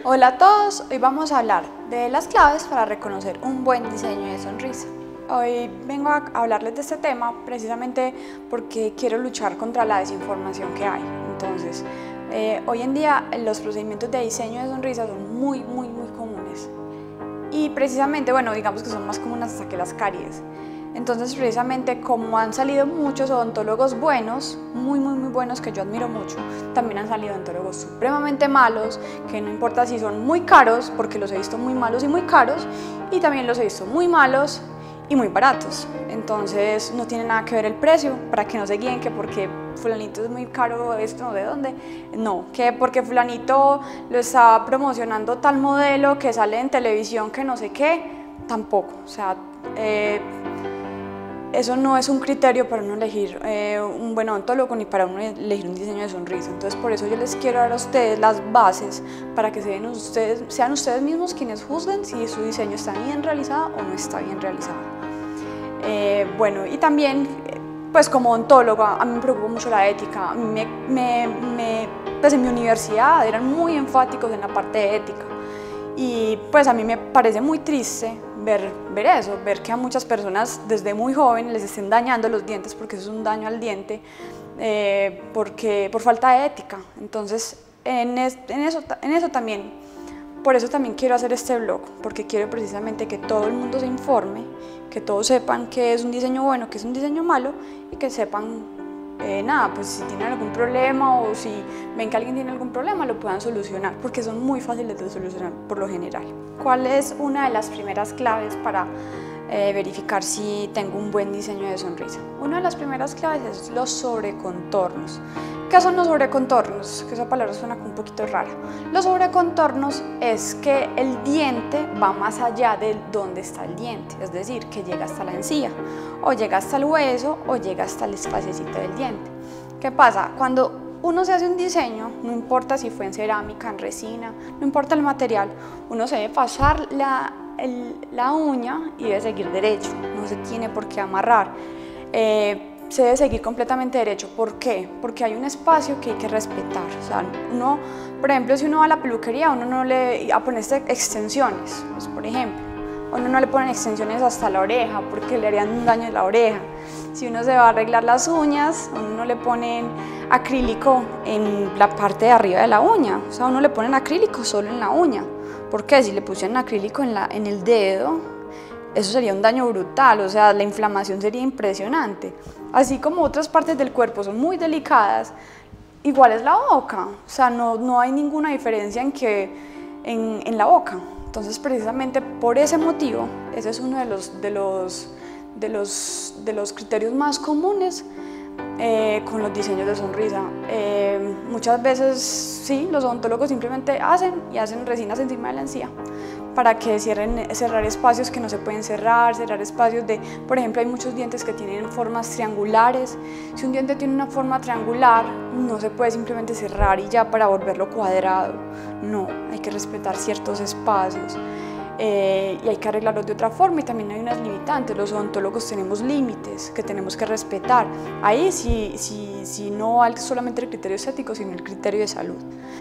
Hola a todos, hoy vamos a hablar de las claves para reconocer un buen diseño de sonrisa. Hoy vengo a hablarles de este tema precisamente porque quiero luchar contra la desinformación que hay. Entonces, hoy en día los procedimientos de diseño de sonrisa son muy comunes y precisamente, bueno, digamos que son más comunes hasta que las caries. Entonces, precisamente como han salido muchos odontólogos buenos, muy buenos, que yo admiro mucho, también han salido odontólogos supremamente malos, que no importa si son muy caros, porque los he visto muy malos y muy caros, y también los he visto muy malos y muy baratos. Entonces, no tiene nada que ver el precio, para que no se guíen que porque fulanito es muy caro, esto no sé dónde, no, que porque fulanito lo está promocionando tal modelo que sale en televisión que no sé qué, tampoco, o sea, eso no es un criterio para uno elegir un buen odontólogo ni para uno elegir un diseño de sonrisa. Entonces, por eso yo les quiero dar a ustedes las bases para que sean ustedes mismos quienes juzguen si su diseño está bien realizado o no está bien realizado. Bueno, y también, pues como odontóloga, a mí me preocupa mucho la ética. A mí pues en mi universidad eran muy enfáticos en la parte de ética. Y pues a mí me parece muy triste ver eso, ver que a muchas personas desde muy joven les estén dañando los dientes, porque eso es un daño al diente, por falta de ética. Entonces, por eso también quiero hacer este blog, porque quiero precisamente que todo el mundo se informe, que todos sepan qué es un diseño bueno, qué es un diseño malo, y que sepan nada, pues si tienen algún problema o si ven que alguien tiene algún problema lo puedan solucionar, porque son muy fáciles de solucionar por lo general. ¿Cuál es una de las primeras claves para verificar si tengo un buen diseño de sonrisa? Una de las primeras claves es los sobrecontornos. ¿Qué son los sobrecontornos? Que esa palabra suena un poquito rara. Los sobrecontornos es que el diente va más allá de donde está el diente, es decir, que llega hasta la encía, o llega hasta el hueso, o llega hasta el espaciecito del diente. ¿Qué pasa? Cuando uno se hace un diseño, no importa si fue en cerámica, en resina, no importa el material, uno se debe pasar la uña y debe seguir derecho, no se tiene por qué amarrar. Se debe seguir completamente derecho. ¿Por qué? Porque hay un espacio que hay que respetar. O sea, uno, por ejemplo, si uno va a la peluquería, uno no le pone extensiones, pues, por ejemplo. Uno no le ponen extensiones hasta la oreja porque le harían un daño en la oreja. Si uno se va a arreglar las uñas, uno no le ponen acrílico en la parte de arriba de la uña. O sea, uno le ponen acrílico solo en la uña. ¿Por qué? Si le pusieran acrílico en el dedo, eso sería un daño brutal, o sea, la inflamación sería impresionante. Así como otras partes del cuerpo son muy delicadas, igual es la boca, o sea, no hay ninguna diferencia en la boca. Entonces, precisamente por ese motivo, ese es uno de los criterios más comunes con los diseños de sonrisa. Muchas veces, sí, los odontólogos simplemente hacen resinas encima de la encía para que cerrar espacios que no se pueden cerrar espacios por ejemplo, hay muchos dientes que tienen formas triangulares. Si un diente tiene una forma triangular, no se puede simplemente cerrar y ya para volverlo cuadrado. No, hay que respetar ciertos espacios y hay que arreglarlos de otra forma, y también hay unas limitantes. Los odontólogos tenemos límites que tenemos que respetar. Ahí sí no vale solamente el criterio estético, sino el criterio de salud.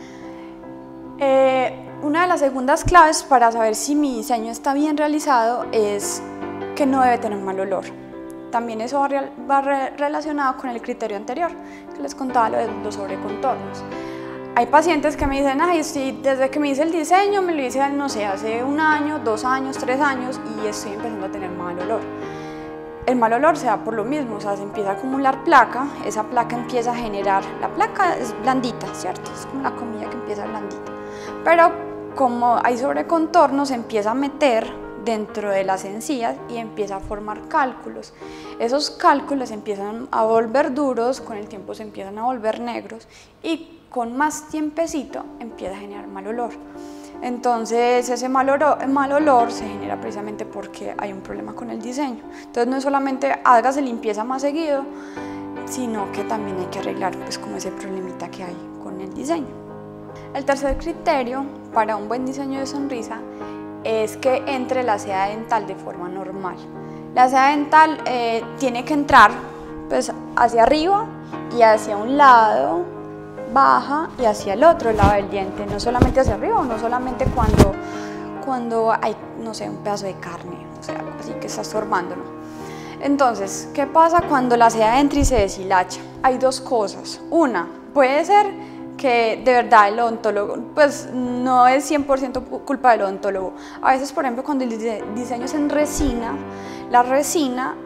Una de las segundas claves para saber si mi diseño está bien realizado es que no debe tener mal olor. También eso va relacionado con el criterio anterior que les contaba, lo de los sobrecontornos. Hay pacientes que me dicen, ay, sí, desde que me hice el diseño me lo hice, no sé, hace 1 año, 2 años, 3 años y estoy empezando a tener mal olor. El mal olor se da por lo mismo, o sea, se empieza a acumular placa, esa placa empieza a generar, la placa es blandita, ¿cierto? Es como la comida que empieza blandita. Pero como hay sobrecontornos, se empieza a meter dentro de las encías y empieza a formar cálculos. Esos cálculos empiezan a volver duros, con el tiempo se empiezan a volver negros y con más tiempecito empieza a generar mal olor. Entonces ese mal olor se genera precisamente porque hay un problema con el diseño. Entonces no es solamente hágase limpieza más seguido, sino que también hay que arreglar pues como ese problemita que hay con el diseño. El tercer criterio para un buen diseño de sonrisa es que entre la seda dental de forma normal. La seda dental tiene que entrar pues hacia arriba y hacia un lado baja y hacia el otro lado del diente, no solamente hacia arriba, no solamente cuando hay, no sé, un pedazo de carne, o sea, algo así que está estorbando, ¿no? Entonces, ¿qué pasa cuando la seda entra y se deshilacha? Hay dos cosas. Una, puede ser que de verdad el odontólogo, pues no es 100% culpa del odontólogo. A veces, por ejemplo, cuando el diseño es en resina, la resina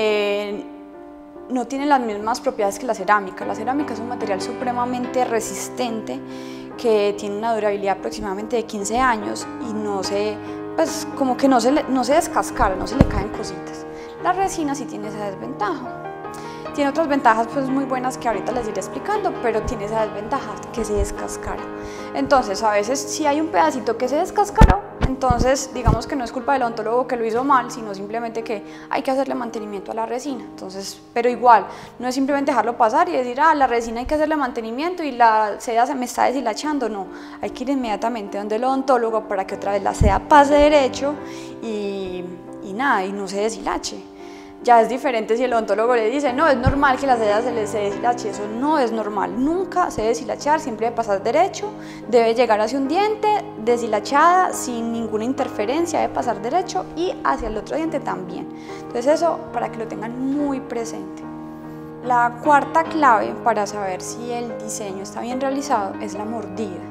no tiene las mismas propiedades que la cerámica. La cerámica es un material supremamente resistente que tiene una durabilidad aproximadamente de 15 años y no se, pues como que no se descascara, no se le caen cositas. La resina sí tiene esa desventaja. Tiene otras ventajas pues muy buenas que ahorita les iré explicando, pero tiene esa desventaja que se descascara. Entonces a veces si hay un pedacito que se descascaró, entonces digamos que no es culpa del odontólogo que lo hizo mal, sino simplemente que hay que hacerle mantenimiento a la resina. Entonces, pero igual, no es simplemente dejarlo pasar y decir, la resina hay que hacerle mantenimiento y la seda se me está deshilachando, no. Hay que ir inmediatamente donde el odontólogo para que otra vez la seda pase derecho y nada, y no se deshilache. Ya es diferente si el odontólogo le dice, no, es normal que la seda se deshilache, eso no es normal, nunca se debe deshilachar, siempre debe pasar derecho, debe llegar hacia un diente deshilachada sin ninguna interferencia, debe pasar derecho y hacia el otro diente también. Entonces eso para que lo tengan muy presente. La cuarta clave para saber si el diseño está bien realizado es la mordida.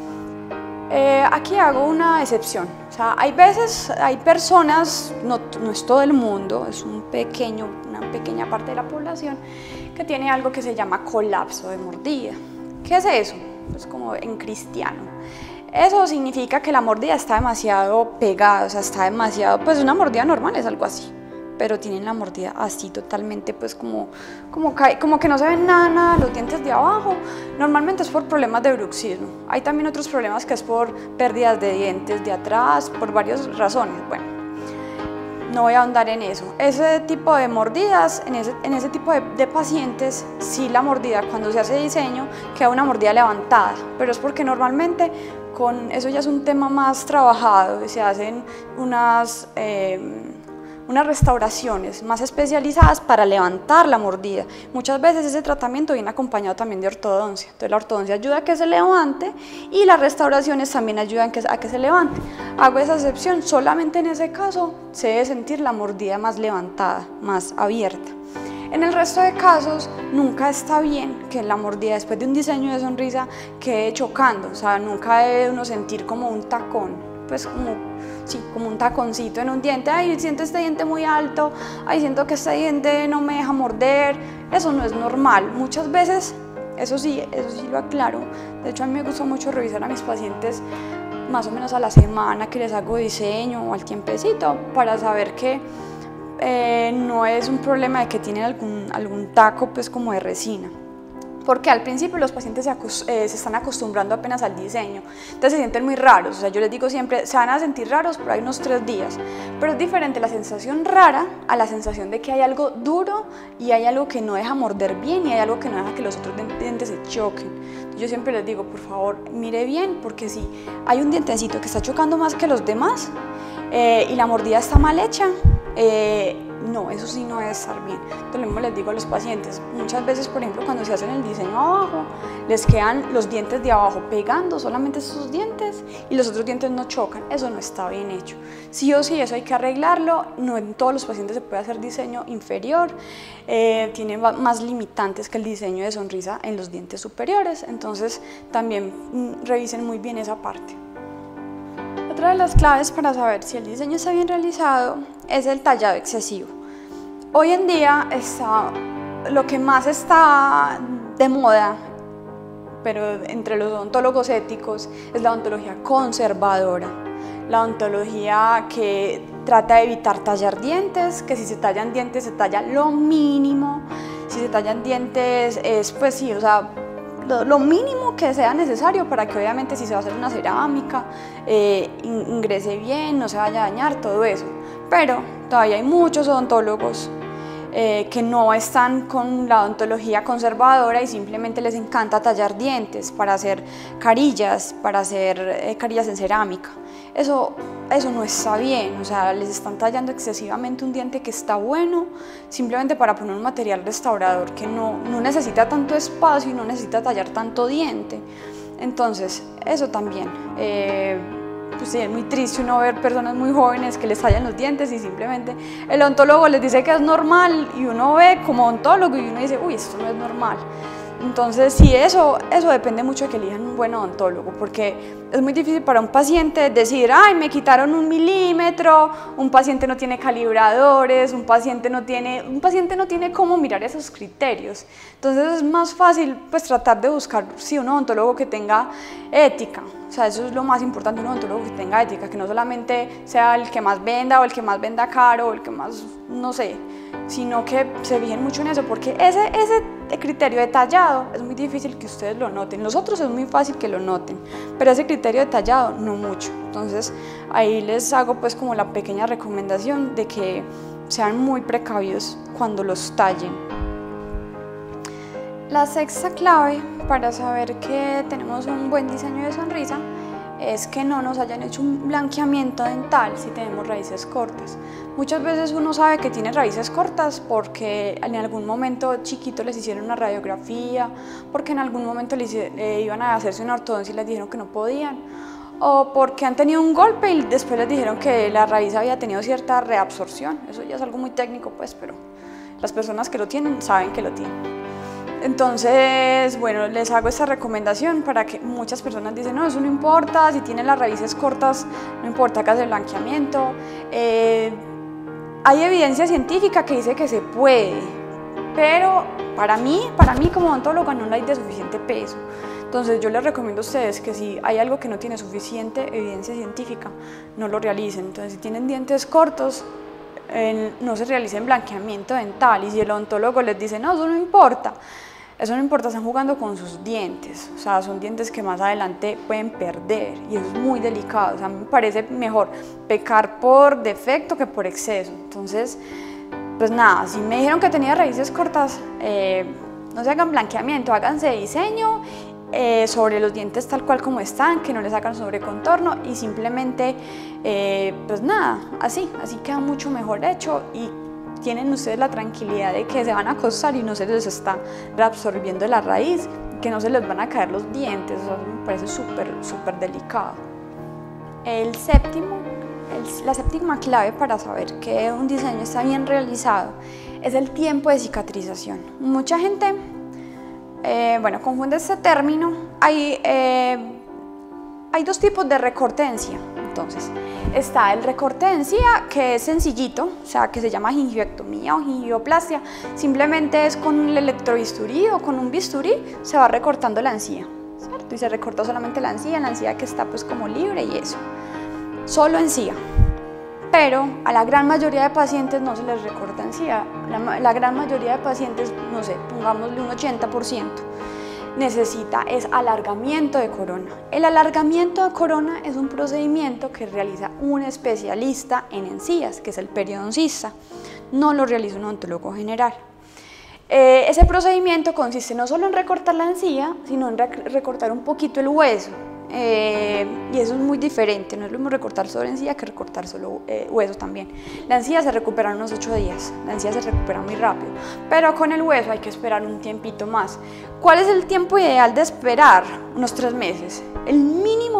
Aquí hago una excepción, o sea, hay veces, hay personas, no es todo el mundo, es una pequeña parte de la población que tiene algo que se llama colapso de mordida. ¿Qué es eso? Pues como en cristiano. Eso significa que la mordida está demasiado pegada, o sea, está demasiado, pues una mordida normal es algo así, pero tienen la mordida así totalmente, pues como que no se ven nada los dientes de abajo. Normalmente es por problemas de bruxismo. Hay también otros problemas que es por pérdidas de dientes de atrás, por varias razones. Bueno, no voy a ahondar en eso. Ese tipo de mordidas, en ese tipo de pacientes, sí la mordida cuando se hace diseño queda una mordida levantada, pero es porque normalmente con eso ya es un tema más trabajado y se hacen unas restauraciones más especializadas para levantar la mordida. Muchas veces ese tratamiento viene acompañado también de ortodoncia. Entonces la ortodoncia ayuda a que se levante y las restauraciones también ayudan a que se levante. Hago esa excepción, solamente en ese caso se debe sentir la mordida más levantada, más abierta. En el resto de casos nunca está bien que la mordida después de un diseño de sonrisa quede chocando, o sea, nunca debe uno sentir como un tacón, pues como un taconcito en un diente. Ay, siento este diente muy alto, ay, siento que este diente no me deja morder. Eso no es normal. Muchas veces, eso sí lo aclaro. De hecho, a mí me gusta mucho revisar a mis pacientes más o menos a la semana que les hago diseño o al tiempecito para saber que no es un problema de que tienen algún taco pues como de resina. Porque al principio los pacientes se están acostumbrando apenas al diseño, entonces se sienten muy raros. O sea, yo les digo siempre, se van a sentir raros por ahí unos 3 días, pero es diferente la sensación rara a la sensación de que hay algo duro y hay algo que no deja morder bien y hay algo que no deja que los otros dientes se choquen. Entonces yo siempre les digo, por favor, mire bien, porque si hay un dientecito que está chocando más que los demás y la mordida está mal hecha, no, eso sí no debe estar bien. Entonces lo mismo les digo a los pacientes, muchas veces por ejemplo cuando se hacen el diseño abajo, les quedan los dientes de abajo pegando solamente esos dientes y los otros dientes no chocan, eso no está bien hecho. Sí o sí eso hay que arreglarlo, no en todos los pacientes se puede hacer diseño inferior, tiene más limitantes que el diseño de sonrisa en los dientes superiores, entonces también revisen muy bien esa parte. Otra de las claves para saber si el diseño está bien realizado es el tallado excesivo. Hoy en día lo que más está de moda, pero entre los odontólogos éticos, es la odontología conservadora. La odontología que trata de evitar tallar dientes, que si se tallan dientes se talla lo mínimo, si se tallan dientes es pues sí, o sea, lo mínimo que sea necesario para que obviamente si se va a hacer una cerámica ingrese bien, no se vaya a dañar, todo eso. Pero todavía hay muchos odontólogos que no están con la odontología conservadora y simplemente les encanta tallar dientes para hacer carillas, carillas en cerámica. Eso no está bien, o sea, les están tallando excesivamente un diente que está bueno simplemente para poner un material restaurador que no necesita tanto espacio y no necesita tallar tanto diente. Entonces, eso también. Pues sí, es muy triste uno ver personas muy jóvenes que les tallan los dientes y simplemente el odontólogo les dice que es normal y uno ve como odontólogo y uno dice, uy, esto no es normal. Entonces, sí, eso depende mucho de que elijan un buen odontólogo, porque es muy difícil para un paciente decir, ay, me quitaron 1 milímetro, un paciente no tiene calibradores, un paciente no tiene cómo mirar esos criterios. Entonces es más fácil pues tratar de buscar sí, un odontólogo que tenga ética. O sea, eso es lo más importante, un odontólogo que tenga ética, que no solamente sea el que más venda o el que más venda caro o el que más, no sé, sino que se fijen mucho en eso, porque ese criterio detallado es muy difícil que ustedes lo noten. Los otros es muy fácil que lo noten, pero ese criterio detallado no mucho. Entonces ahí les hago pues como la pequeña recomendación de que sean muy precavidos cuando los tallen. La sexta clave para saber que tenemos un buen diseño de sonrisa es que no nos hayan hecho un blanqueamiento dental si tenemos raíces cortas. Muchas veces uno sabe que tiene raíces cortas porque en algún momento chiquito les hicieron una radiografía, porque en algún momento iban a hacerse una ortodoncia y les dijeron que no podían, o porque han tenido un golpe y después les dijeron que la raíz había tenido cierta reabsorción. Eso ya es algo muy técnico pues, pero las personas que lo tienen saben que lo tienen. Entonces, bueno, les hago esta recomendación para que muchas personas dicen, no, eso no importa, si tienen las raíces cortas, no importa que hagas el blanqueamiento. Hay evidencia científica que dice que se puede, pero para mí como odontóloga no hay de suficiente peso. Entonces yo les recomiendo a ustedes que si hay algo que no tiene suficiente evidencia científica, no lo realicen. Entonces si tienen dientes cortos, no se realicen blanqueamiento dental, y si el odontólogo les dice, no, eso no importa, están jugando con sus dientes, o sea, son dientes que más adelante pueden perder y eso es muy delicado. O sea, me parece mejor pecar por defecto que por exceso. Entonces, pues nada, si me dijeron que tenía raíces cortas, no se hagan blanqueamiento, háganse diseño sobre los dientes tal cual como están, que no les hagan sobrecontorno y simplemente, pues nada, así queda mucho mejor hecho y tienen ustedes la tranquilidad de que se van a acostar y no se les está reabsorbiendo la raíz, que no se les van a caer los dientes. Eso me parece súper delicado. La séptima clave para saber que un diseño está bien realizado es el tiempo de cicatrización. Mucha gente confunde este término. Hay 2 tipos de recorte de encía. Entonces, está el recorte de encía, que es sencillito, o sea, que se llama gingiviectomía o gingivioplastia. Simplemente es con el electrobisturí o con un bisturí, se va recortando la encía, ¿cierto? Y se recorta solamente la encía que está pues como libre y eso. Solo encía. Pero a la gran mayoría de pacientes no se les recorta encía. La gran mayoría de pacientes, no sé, pongámosle un 80%. Necesita es alargamiento de corona. El alargamiento de corona es un procedimiento que realiza un especialista en encías, que es el periodoncista. No lo realiza un odontólogo general. Ese procedimiento consiste no solo en recortar la encía, sino en recortar un poquito el hueso. Y eso es muy diferente, no es lo mismo recortar solo encía que recortar solo hueso también. La encía se recupera en unos 8 días, la encía se recupera muy rápido, pero con el hueso hay que esperar un tiempito más. ¿Cuál es el tiempo ideal de esperar? Unos 3 meses, el mínimo,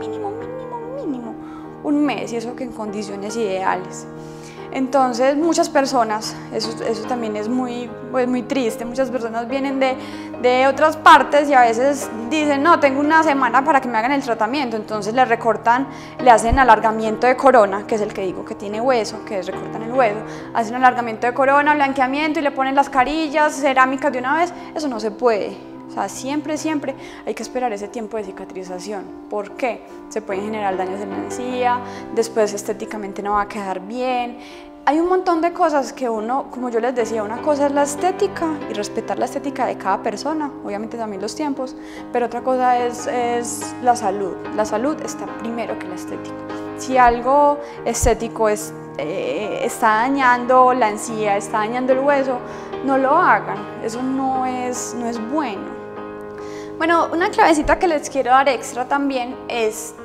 un mes, y eso que en condiciones ideales. Entonces muchas personas, eso también es muy triste, muchas personas vienen de otras partes y a veces dicen, no, tengo una semana para que me hagan el tratamiento, entonces le recortan, le hacen alargamiento de corona, que es el que digo que tiene hueso, que es recortan el hueso, hacen alargamiento de corona, blanqueamiento y le ponen las carillas cerámicas de una vez. Eso no se puede. O sea, siempre hay que esperar ese tiempo de cicatrización. ¿Por qué? Se pueden generar daños en la encía, después estéticamente no va a quedar bien. Hay un montón de cosas que uno, como yo les decía, una cosa es la estética y respetar la estética de cada persona, obviamente también los tiempos, pero otra cosa es la salud. La salud está primero que la estética. Si algo estético es está dañando la encía, está dañando el hueso, no lo hagan, eso no es bueno. Bueno, una clavecita que les quiero dar extra también es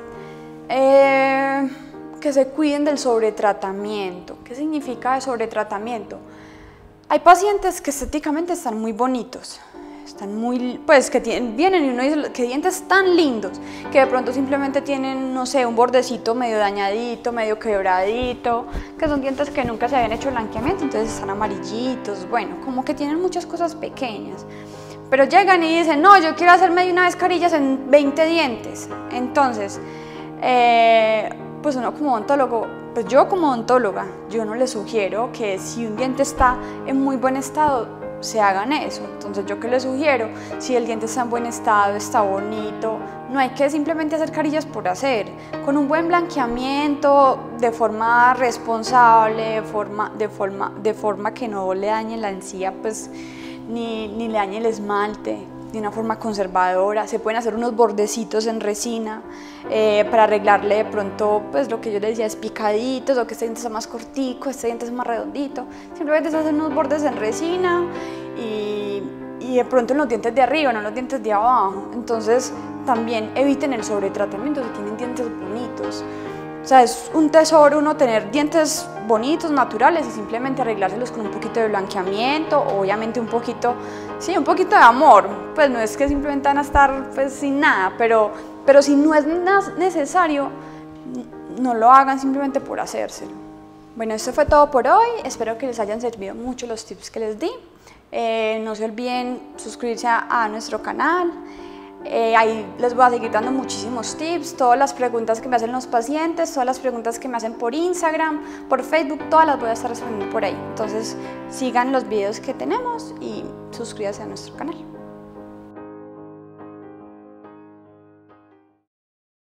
que se cuiden del sobretratamiento. ¿Qué significa el sobretratamiento? Hay pacientes que estéticamente están muy bonitos, están muy, pues que vienen y uno dice que dientes tan lindos, que de pronto simplemente tienen, no sé, un bordecito medio dañadito, medio quebradito, que son dientes que nunca se habían hecho blanqueamiento, entonces están amarillitos, bueno, como que tienen muchas cosas pequeñas. Pero llegan y dicen, no, yo quiero hacerme de una vez carillas en 20 dientes. Entonces, pues uno como odontólogo, pues yo como odontóloga, yo no les sugiero que si un diente está en muy buen estado, se hagan eso. Entonces, ¿yo qué les sugiero? Si el diente está en buen estado, está bonito, no hay que simplemente hacer carillas por hacer. Con un buen blanqueamiento, de forma responsable, de forma que no le dañe la encía, pues ni le dañe el esmalte, de una forma conservadora. Se pueden hacer unos bordecitos en resina para arreglarle de pronto, pues lo que yo les decía, es picaditos, o que este diente está más cortico, este diente es más redondito. Simplemente se hacen unos bordes en resina y de pronto en los dientes de arriba, no en los dientes de abajo. Entonces también eviten el sobretratamiento si tienen dientes bonitos. O sea, es un tesoro uno tener dientes bonitos, naturales, y simplemente arreglárselos con un poquito de blanqueamiento, obviamente un poquito de amor. Pues no es que simplemente van a estar pues sin nada, pero si no es necesario, no lo hagan simplemente por hacérselo. Bueno, esto fue todo por hoy, espero que les hayan servido mucho los tips que les di. No se olviden suscribirse a nuestro canal. Ahí les voy a seguir dando muchísimos tips, todas las preguntas que me hacen los pacientes, todas las preguntas que me hacen por Instagram, por Facebook, todas las voy a estar respondiendo por ahí. Entonces sigan los videos que tenemos y suscríbanse a nuestro canal.